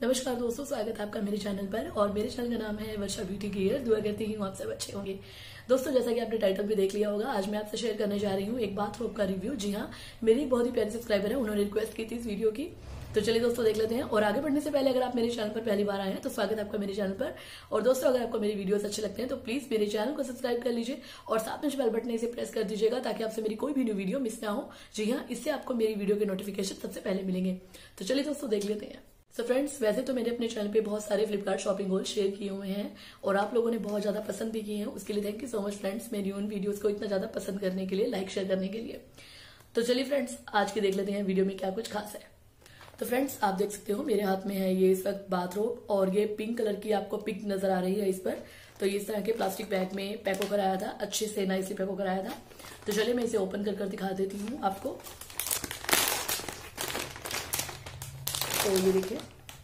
नमस्कार दोस्तों, स्वागत है आपका मेरे चैनल पर। और मेरे चैनल का नाम है वर्षा ब्यूटी केयर। दुआ करती हूँ आप सब अच्छे होंगे। दोस्तों, जैसा कि आपने टाइटल भी देख लिया होगा, आज मैं आपसे शेयर करने जा रही हूँ एक बाथ रोब का रिव्यू। जी हाँ, मेरी एक बहुत ही प्यारी सब्सक्राइबर है, उन्होंने रिक्वेस्ट की थी इस वीडियो की। तो चलिए दोस्तों देख लेते हैं। और आगे बढ़ने से पहले अगर आप मेरे चैनल पर पहली बार आए हैं तो स्वागत है आपका मेरे चैनल पर। और दोस्तों, अगर आपको मेरी वीडियोस अच्छे लगते हैं तो प्लीज मेरे चैनल को सब्सक्राइब कर लीजिए और साथ में जो बेल बटन है इसे प्रेस कर दीजिएगा ताकि आपसे मेरी कोई भी न्यू वीडियो मिस ना हो। जी हाँ, इससे आपको मेरी वीडियो के नोटिफिकेशन सबसे पहले मिलेंगे। तो चलिए दोस्तों देख लेते हैं। सो फ्रेंड्स, वैसे तो मैंने अपने चैनल पे बहुत सारे फ्लिपकार्ट शॉपिंग हॉल शेयर किए हुए हैं और आप लोगों ने बहुत ज्यादा पसंद भी किए हैं। उसके लिए thank you so much friends, मेरी उन वीडियोस को इतना ज्यादा पसंद करने के लिए, लाइक शेयर करने के लिए। तो चलिए फ्रेंड्स, आज के देख लेते हैं वीडियो में क्या कुछ खास है। तो फ्रेंड्स, आप देख सकते हो मेरे हाथ में है ये इस वक्त बाथरोब और ये पिंक कलर की आपको पिक नजर आ रही है इस पर। तो ये इस तरह के प्लास्टिक बैग में पैक होकर आया था, अच्छे से नाइसली पैक होकर आया था। तो चलिए मैं इसे ओपन कर दिखा देती हूँ आपको। तो ये देखिए,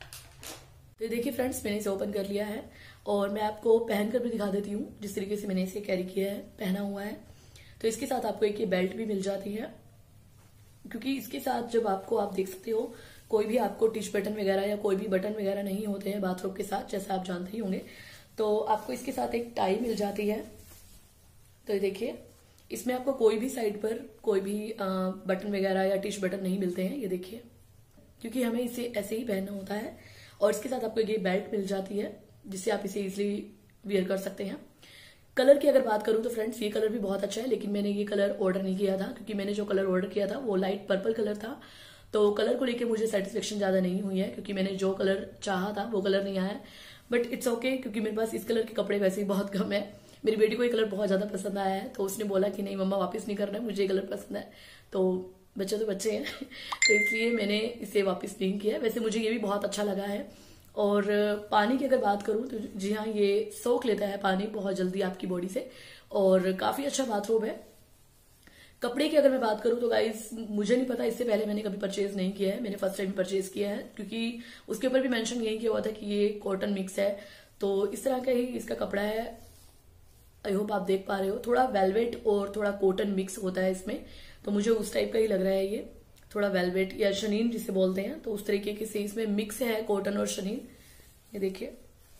तो देखिए फ्रेंड्स, मैंने इसे ओपन कर लिया है और मैं आपको पहनकर भी दिखा देती हूँ जिस तरीके से मैंने इसे कैरी किया है, पहना हुआ है। तो इसके साथ आपको एक ये बेल्ट भी मिल जाती है, क्योंकि इसके साथ जब आपको, आप देख सकते हो, कोई भी आपको टिच बटन वगैरह या कोई भी बटन वगैरह नहीं होते हैं बाथरोब के साथ, जैसा आप जानते ही होंगे। तो आपको इसके साथ एक टाई मिल जाती है। तो ये देखिए, इसमें आपको कोई भी साइड पर कोई भी बटन वगैरह या टिच बटन नहीं मिलते हैं, ये देखिए, क्योंकि हमें इसे ऐसे ही पहनना होता है। और इसके साथ आपको ये बेल्ट मिल जाती है जिससे आप इसे इजिली वियर कर सकते हैं। कलर की अगर बात करूं तो फ्रेंड्स, ये कलर भी बहुत अच्छा है, लेकिन मैंने ये कलर ऑर्डर नहीं किया था क्योंकि मैंने जो कलर ऑर्डर किया था वो लाइट पर्पल कलर था। तो कलर को लेके मुझे सेटिस्फेक्शन ज्यादा नहीं हुई है क्योंकि मैंने जो कलर चाहा था वो कलर नहीं आया। बट इट्स ओके, क्योंकि मेरे पास इस कलर के कपड़े वैसे ही बहुत कम है। मेरी बेटी को ये कलर बहुत ज्यादा पसंद आया है, तो उसने बोला कि नहीं मम्मा, वापस नहीं करना है, मुझे ये कलर पसंद है। तो बच्चे तो बच्चे हैं तो इसलिए मैंने इसे वापस नहीं किया। वैसे मुझे ये भी बहुत अच्छा लगा है। और पानी की अगर बात करूं तो जी हाँ, ये सोख लेता है पानी बहुत जल्दी आपकी बॉडी से और काफी अच्छा बाथरोब है। कपड़े की अगर मैं बात करूं तो गाइस, मुझे नहीं पता, इससे पहले मैंने कभी परचेज नहीं किया है, मैंने फर्स्ट टाइम परचेज किया है क्योंकि उसके ऊपर भी मेंशन यही किया हुआ था कि ये कॉटन मिक्स है। तो इस तरह का ही इसका कपड़ा है। आई होप आप देख पा रहे हो, थोड़ा वेलवेट और थोड़ा कॉटन मिक्स होता है इसमें। तो मुझे उस टाइप का ही लग रहा है, ये थोड़ा वेलवेट या शनीन जिसे बोलते हैं, तो उस तरीके से इसमें मिक्स है कॉटन और शनीन। ये देखिए,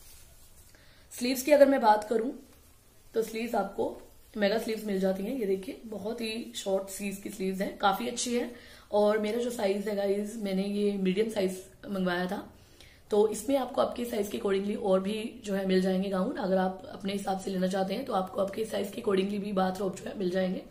स्लीव्स की अगर मैं बात करूं तो स्लीव्स आपको मेगा स्लीव्स मिल जाती हैं। ये देखिए, बहुत ही शॉर्ट स्लीव्स की स्लीव्स हैं, काफी अच्छी है। और मेरा जो साइज है गाइज, मैंने ये मीडियम साइज मंगवाया था। तो इसमें आपको आपके साइज के अकॉर्डिंगली और भी जो है मिल जाएंगे गाउन। अगर आप अपने हिसाब से लेना चाहते हैं तो आपको आपके साइज के अकॉर्डिंगली भी बाथरोब जो है मिल जाएंगे।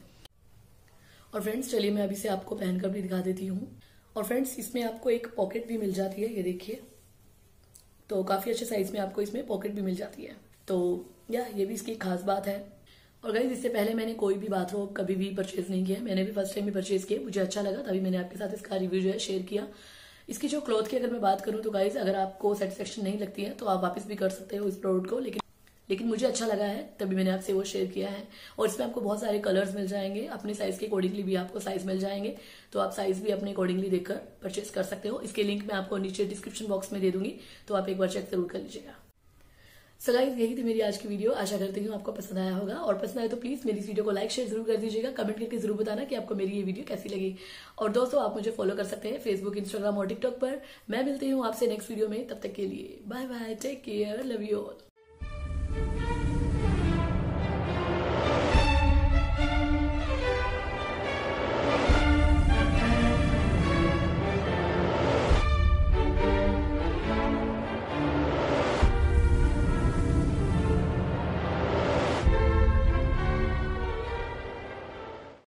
और फ्रेंड्स, चलिए मैं अभी से आपको पहनकर भी दिखा देती हूँ। और फ्रेंड्स, इसमें आपको एक पॉकेट भी मिल जाती है, ये देखिए। तो काफी अच्छे साइज में आपको इसमें पॉकेट भी मिल जाती है। तो ये भी इसकी खास बात है। और गाइज, इससे पहले मैंने कोई भी बाथरोब कभी भी परचेज नहीं किया, मैंने भी फर्स्ट टाइम भी परचेज किया, मुझे अच्छा लगा, तभी मैंने आपके साथ इसका रिव्यू जो है शेयर किया। इसकी जो क्लॉथ की अगर मैं बात करूं तो गाइज, अगर आपको सेटिस्फेक्शन नहीं लगती है तो आप वापस भी कर सकते हो इस प्रोडक्ट को, लेकिन मुझे अच्छा लगा है तभी मैंने आपसे वो शेयर किया है। और इसमें आपको बहुत सारे कलर्स मिल जाएंगे, अपने साइज के अकॉर्डिंगली भी आपको साइज मिल जाएंगे। तो आप साइज भी अपने अकॉर्डिंगली देखकर परचेज कर सकते हो। इसके लिंक मैं आपको नीचे डिस्क्रिप्शन बॉक्स में दे दूंगी, तो आप एक बार चेक जरूर कर लीजिएगा। सो गाइस, यही थी मेरी आज की वीडियो। आशा करती हूँ आपको पसंद आया होगा, और पसंद आए तो प्लीज मेरी इस वीडियो को लाइक शेयर जरूर कर दीजिएगा। कमेंट करके जरूर बताना कि आपको मेरी ये वीडियो कैसी लगी। और दोस्तों, आप मुझे फॉलो कर सकते हैं फेसबुक, इंस्टाग्राम और टिकटॉक पर। मैं मिलती हूँ आपसे नेक्स्ट वीडियो में, तब तक के लिए bye bye, take care, love you all.